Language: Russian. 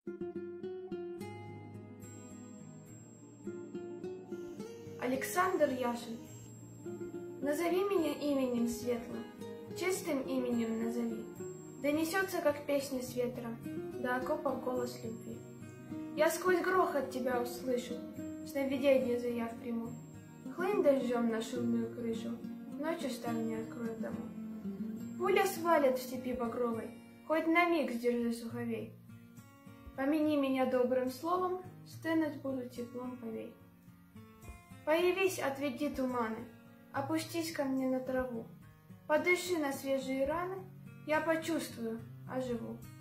Александр Яшин. Назови меня именем светлым, чистым именем назови. Донесется, как песня с ветра, до окопов голос любви. Я сквозь грохот тебя услышу, сновиденье заяв приму. Хлынь дождем на шумную крышу, ночью ставни откроют дому. Пуля свалит в степи багровой, хоть на миг сдержи суховей. Помяни меня добрым словом, стынуть буду теплом повей. Появись, отведи туманы, опустись ко мне на траву. Подыши на свежие раны, я почувствую, оживу.